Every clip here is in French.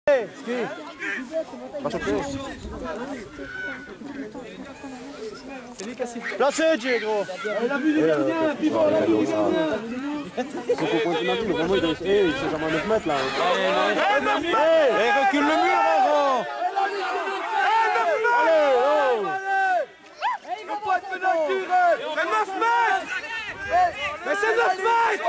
C'est lui qui a sifflé. Placé, Diego. Il a vu les gardiens, pivot, il a vu les gardiens. Faut qu'on continue, le moment il s'est jamais à 9 mètres là. Recule le mur, Laurent. Allez, oh. Il faut pas être pénalty, c'est 9 mètres. Mais c'est 9 mètres.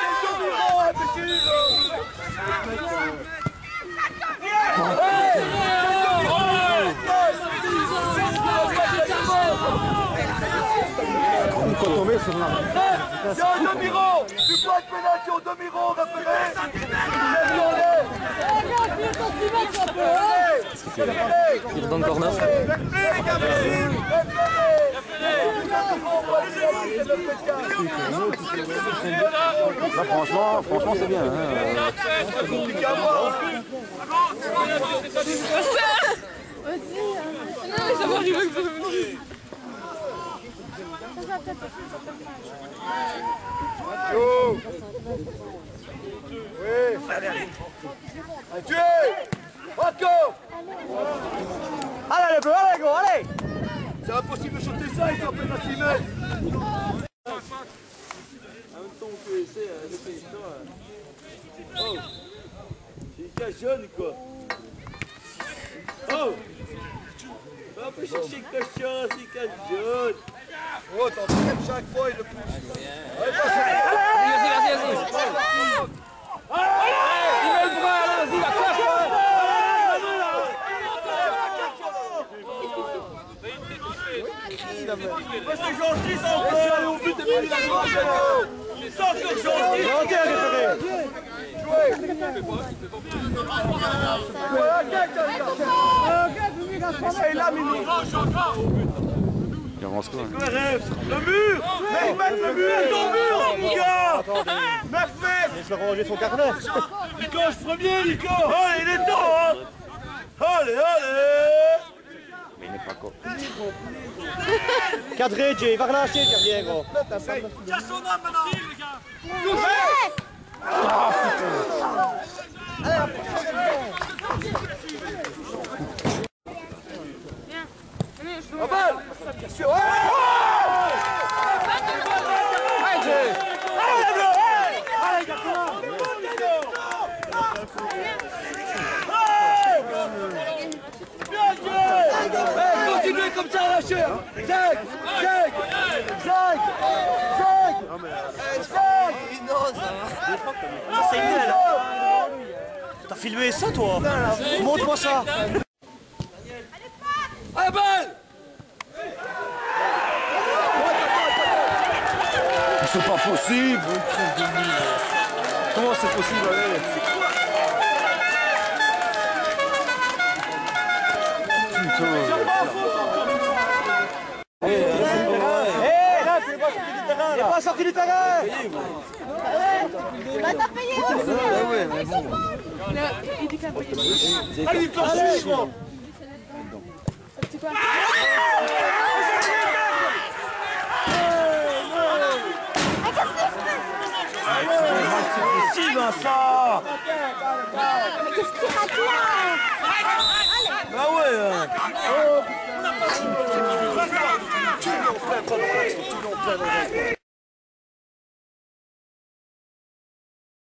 On peut tomber sur là. C'est un demi-rond. Tu peux être pénalty au demi-rond, repéré. Il redonne corner. Là, franchement c'est bien. Hein. Ça va arriver que vous Allez les bleus, allez go, allez. C'est impossible de shooter ça, ils sont à peine à 6 mètres. Oh, c'est une cage jaune quoi. Oh, on peut chercher une cage jaune, c'est une cage jaune. Oh, t'en fais chaque fois il le pousse. Allez, Vas-y. Il met le bras, allez, vas-y, la claque. c'est gentil, ça encore. Allez au but, t'es pas mis la droite. C'est encore gentil. Gentil à référer. Essaye là, Mimi. Il avance quoi? Le mur. Mais ils mettent le mur, ton mur, mon gars. 9 mètres. Laisse-le ranger son carnet. Nico, je premier, Nico. Allez, il est temps, hein. Allez, allez. Mais il n'est pas con. Cadré, Jay, il va relâcher le gardien, gros. Tiens son âme maintenant. La balle. Bien sûr. Allez, Jay. Allez, bleu. Allez, garçon. Continuez comme ça à lâcher. 5. C'est nul. T'as filmé ça, toi? Montre-moi ça. Allez, balle. C'est pas possible. Comment c'est possible, allez? Putain. Il n'est pas sorti du terrain. Bah t'as payé aussi. Ouais, mais bon. Allez, il planche. C'est quoi? Si, Vincent. Mais qu'est-ce qu'il rate là? Ah ouais. Tout le monde plein dans l'axe, tout le monde plein dans l'axe.